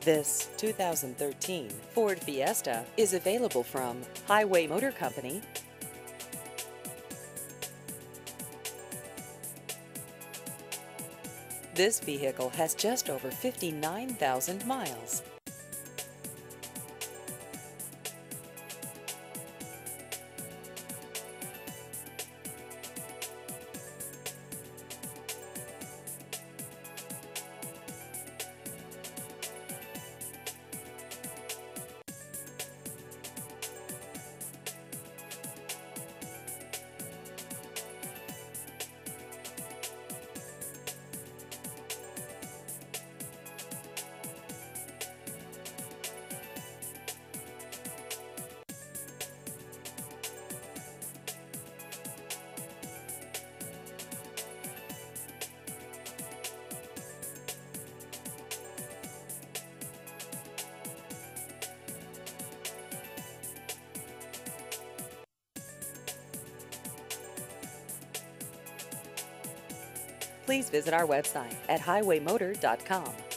This 2013 Ford Fiesta is available from Highway Motor Company. This vehicle has just over 59,000 miles. Please visit our website at highwaymotor.com.